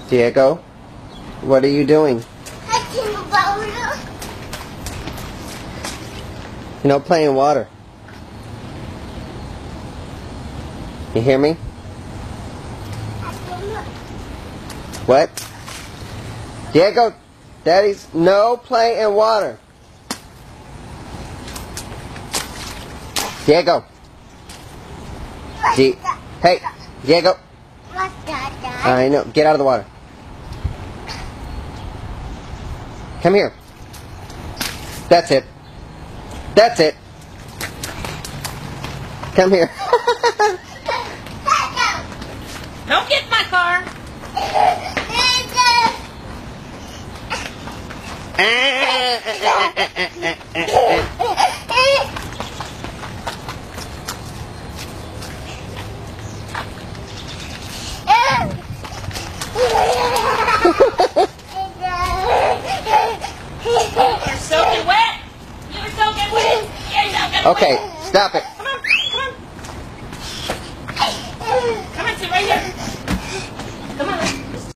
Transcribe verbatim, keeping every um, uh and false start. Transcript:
Diego, what are you doing? You know, playing water. You hear me? What? Diego, Daddy's no play in water. Diego. Di hey, Diego. I know. Get out of the water. Come here. That's it. That's it. Come here. Don't get in my car. You're soaking wet. You're soaking wet. You're soaking wet. Okay, stop it.